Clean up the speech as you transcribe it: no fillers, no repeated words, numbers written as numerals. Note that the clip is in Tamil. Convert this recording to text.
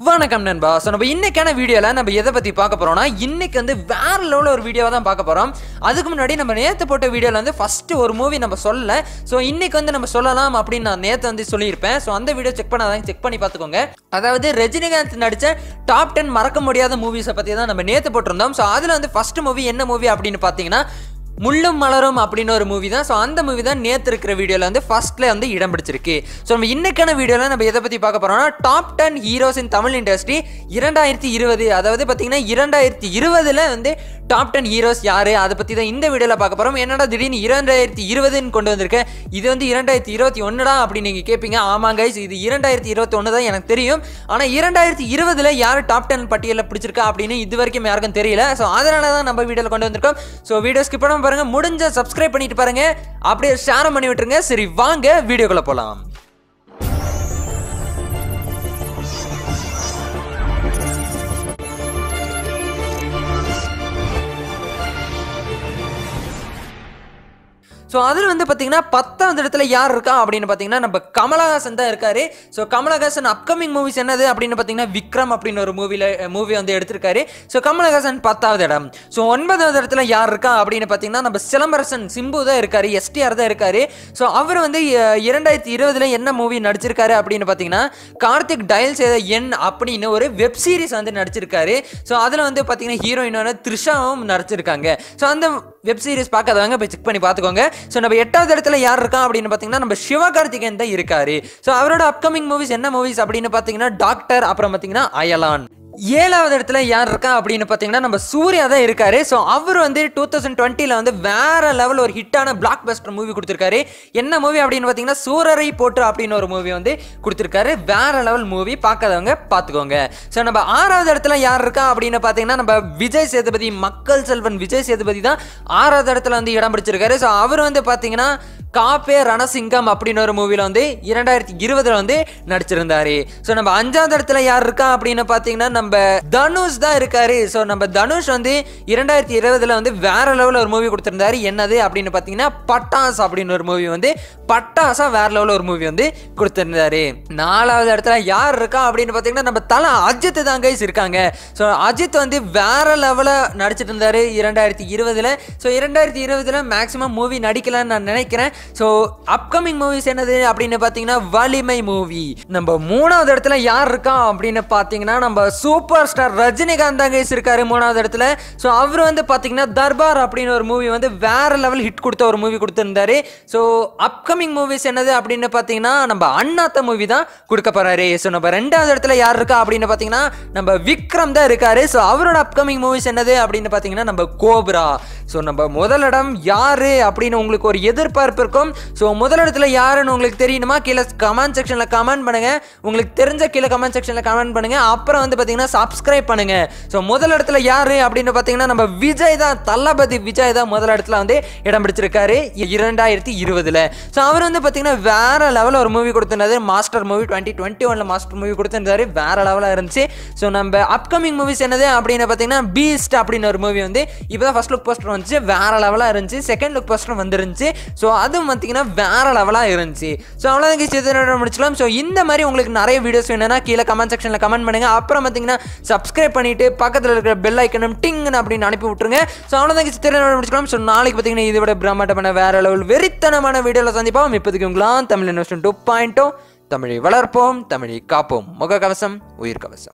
வணக்கம் நண்பா. ஸோ நம்ம இன்னைக்கான வீடியோவில் நம்ம எதை பற்றி பார்க்க போகிறோம்னா, இன்னைக்கு வந்து வேற லெவலில் ஒரு வீடியோவை தான் பார்க்க போகிறோம். அதுக்கு முன்னாடி நம்ம நேற்று போட்ட வீடியோவில் வந்து ஃபஸ்ட்டு ஒரு மூவி நம்ம சொல்லலை. ஸோ இன்னைக்கு வந்து நம்ம சொல்லலாம் அப்படின்னு நான் நேற்று வந்து சொல்லியிருப்பேன். ஸோ அந்த வீடியோ செக் பண்ணி பார்த்துக்கோங்க. அதாவது ரஜினிகாந்த் நடித்த டாப் 10 மறக்க முடியாத மூவிஸை பற்றி தான் நம்ம நேற்று போட்டிருந்தோம். ஸோ அதில் வந்து ஃபஸ்ட்டு மூவி என்ன மூவி அப்படின்னு பார்த்தீங்கன்னா முள்ளும் மலரும் அப்படின்னு ஒரு மூவி தான். ஸோ அந்த மூவி தான் நேற்று இருக்கிற வீடியோவில் வந்து ஃபர்ஸ்ட்ல வந்து இடம் பிடிச்சிருக்கு. ஸோ நம்ம இன்னைக்கான வீடியோவில் நம்ம எதை பற்றி பார்க்க போகிறோம்னா, top 10 heroes in Tamil industry 2020. அதாவது பார்த்தீங்கன்னா 2020 வந்து டாப் 10 ஹீரோஸ் யார், அதை பற்றி தான் இந்த வீடியோவில் பார்க்க போகிறோம். என்னடா திடீர்னு 2020 கொண்டு வந்திருக்கேன், இது வந்து 2021 அப்படின்னு நீங்கள் கேட்பீங்க. ஆமாங்க, இது 2021 தான் எனக்கு தெரியும். ஆனால் 2020 யார் டாப் 10 பட்டியலில் பிடிச்சிருக்கா அப்படின்னு இது வரைக்கும் யாருக்கும் தெரியல. ஸோ அதனால தான் நம்ம வீடியோவில் கொண்டு வந்திருக்கோம். ஸோ வீடியோ ஸ்கிப் பண்ணாம பாருங்க, முடிஞ்ச சப்ஸ்கிரைப் பண்ணிட்டு பாருங்க, அப்படியே ஷேர் பண்ணி விட்டுருங்க. சரி வாங்க வீடியோக்குள்ள போலாம். ஸோ அதில் வந்து பார்த்தீங்கன்னா 10வது இடத்துல யார் இருக்கா அப்படின்னு பார்த்தீங்கன்னா நம்ம கமலஹாசன் தான் இருக்காரு. ஸோ கமலஹாசன் அப்கமிங் மூவிஸ் என்னது அப்படின்னு பார்த்தீங்கன்னா விக்ரம் அப்படின்னு ஒரு மூவி வந்து எடுத்திருக்காரு. ஸோ கமலஹாசன் 10வது இடம். ஸோ 9வது இடத்துல யார் இருக்கா அப்படின்னு பார்த்தீங்கன்னா நம்ம சிலம்பரசன் சிம்பு தான் இருக்காரு, எஸ்டிஆர் தான் இருக்காரு. ஸோ அவர் வந்து 2020 என்ன மூவி நடிச்சிருக்காரு அப்படின்னு பார்த்தீங்கன்னா கார்த்திக் டயல் செய்த எண் அப்படின்னு ஒரு வெப் சீரிஸ் வந்து நடிச்சிருக்காரு. ஸோ அதில் வந்து பார்த்தீங்கன்னா ஹீரோயினான த்ரிஷாவும் நடிச்சிருக்காங்க. ஸோ அந்த வெப் சீரிஸ் பார்க்காதவங்க போய் செக் பண்ணி பார்த்துக்கோங்க. ஸோ நம்ம 8வது இடத்துல யார் இருக்கா அப்படின்னு பார்த்தீங்கன்னா நம்ம சிவகார்த்திகேயன் தான் இருக்காரு. ஸோ அவரோட அப்கமிங் மூவிஸ் என்ன மூவிஸ் அப்படின்னு பார்த்தீங்கன்னா டாக்டர், அப்புறம் பார்த்தீங்கன்னா அயலான். 7வது இடத்துல யார் இருக்கா அப்படின்னு பார்த்தீங்கன்னா நம்ம சூர்யா தான் இருக்காரு. ஸோ அவர் வந்து 2020 வந்து வேற லெவல் ஒரு ஹிட்டான பிளாக் பஸ்டர் மூவி கொடுத்துருக்காரு. என்ன மூவி அப்படின்னு பார்த்தீங்கன்னா சூரரை போற்று அப்படின்னு ஒரு மூவி வந்து கொடுத்துருக்காரு. வேற லெவல் மூவி, பார்க்காதவங்க பார்த்துக்கோங்க. ஸோ நம்ம 6வது இடத்துல யார் இருக்கா அப்படின்னு பார்த்தீங்கன்னா நம்ம விஜய் சேதுபதி, மக்கள் செல்வன் விஜய் சேதுபதி தான் 6வது இடத்துல வந்து இடம் பிடிச்சிருக்காரு. ஸோ அவர் வந்து பார்த்தீங்கன்னா காப்பே ரணசிங்கம் அப்படின்னு ஒரு மூவியில் வந்து 2020 வந்து நடிச்சிருந்தாரு. ஸோ நம்ம 5வது இடத்துல யார் இருக்கா அப்படின்னு பார்த்தீங்கன்னா நம்ம தனுஷ் தான் இருக்காரு. ஸோ நம்ம தனுஷ் வந்து 2020 வந்து வேற லெவலில் ஒரு மூவி கொடுத்திருந்தாரு. என்னது அப்படின்னு பார்த்தீங்கன்னா பட்டாஸ் அப்படின்னு ஒரு மூவி வந்து பட்டாசா வேற லெவலில் ஒரு மூவி வந்து கொடுத்திருந்தாரு. 4வது இடத்துல யார் இருக்கா அப்படின்னு பார்த்தீங்கன்னா நம்ம தல அஜித் தான் கைஸ் இருக்காங்க. ஸோ அஜித் வந்து வேற லெவலில் நடிச்சிட்டு இருந்தாரு 2020. ஸோ 2020 மேக்ஸிமம் மூவி நடிக்கலான்னு நான் நினைக்கிறேன். ஸோ அப்கமிங் மூவிஸ் என்னது அப்படின்னு பார்த்தீங்கன்னா வலிமை மூவி. நம்ம 3வது இடத்துல யார் இருக்கா அப்படின்னு பார்த்தீங்கன்னா நம்ம சூப்பர் ஸ்டார் ரஜினிகாந்த் தான் கைஸ் இருக்காரு 3வது இடத்துல. ஸோ அவர் வந்து பார்த்தீங்கன்னா தர்பார் அப்படின்னு ஒரு மூவி வந்து வேற லெவல் ஹிட் கொடுத்த ஒரு மூவி கொடுத்திருந்தாரு. ஸோ அப்கமிங் மூவிஸ் என்னது அப்படின்னு பார்த்தீங்கன்னா நம்ம அண்ணாத்த மூவி தான் கொடுக்க போறாரு. ஸோ நம்ம 2வது இடத்துல யார் இருக்கா அப்படின்னு பார்த்தீங்கன்னா நம்ம விக்ரம் தான் இருக்காரு. ஸோ அவரோட அப்கமிங் மூவிஸ் என்னது அப்படின்னு பார்த்தீங்கன்னா நம்ம கோப்ரா. ஸோ நம்ம முதலிடம் யாரு அப்படின்னு உங்களுக்கு ஒரு எதிர்பார்ப்பு இருக்கும். ஸோ முதலிடத்துல யாருன்னு உங்களுக்கு தெரியணுமா? கீழே கமெண்ட் செக்ஷன்ல கமெண்ட் பண்ணுங்க. உங்களுக்கு தெரிஞ்ச கீழே கமெண்ட் செக்ஷன்ல கமெண்ட் பண்ணுங்க. அப்புறம் வந்து பார்த்தீங்கன்னா சப்ஸ்கிரைப் பண்ணுங்க. ஸோ முதலிடத்துல யாரு அப்படின்னு பார்த்தீங்கன்னா நம்ம விஜய் தான், தளபதி விஜய் தான் முதலிடத்துல வந்து இடம் பிடிச்சிருக்காரு 2020. ஸோ அவர் வந்து பார்த்தீங்கன்னா வேற லெவலில் ஒரு மூவி கொடுத்திருந்தாரு, மாஸ்டர் மூவி. 2021 மாஸ்டர் மூவி கொடுத்திருந்தாரு, வேற லெவலாக இருந்துச்சு. ஸோ நம்ம அப்கமிங் மூவிஸ் என்னது அப்படின்னு பார்த்தீங்கன்னா பீஸ்ட் அப்படின்னு ஒரு மூவி வந்து இப்போதான் ஃபர்ஸ்ட் லுக் போஸ்டர் வந்துச்சு, வேற லெவலாக இருந்துச்சு. செகண்ட் லுக் போஸ்டர் வந்துருந்துச்சு. ஸோ அதுவும் பார்த்தீங்கன்னா வேற லெவலாக இருந்துச்சு. ஸோ அவ்வளோதான் முடிச்சுக்கலாம். ஸோ இந்த மாதிரி உங்களுக்கு நிறைய வீடியோஸ் வேணும்னா கீழே கமெண்ட் செக்ஷனில் கமெண்ட் பண்ணுங்க. அப்புறம் பார்த்தீங்கன்னா சப்ஸ்கிரைப் பண்ணிட்டு பக்கத்தில் இருக்கிற பெல் ஐக்கனும் டிங்னு அப்படின்னு அனுப்பி விட்டுருங்க. ஸோ அவ்வளோதான் முடிச்சுக்கலாம். ஸோ நாளைக்கு பார்த்தீங்கன்னா இதை விட பிரம்மாண்டமான வேற லெவல் வெறித்தனமான வீடியோவில் சந்திப்போம். இப்போதைக்கு உங்களாம் தமிழ் இன்வெஸ்ட்மெண்ட் 2.0, தமிழை வளர்ப்போம், தமிழை காப்போம். முகக்கவசம் உயிர் கவசம்.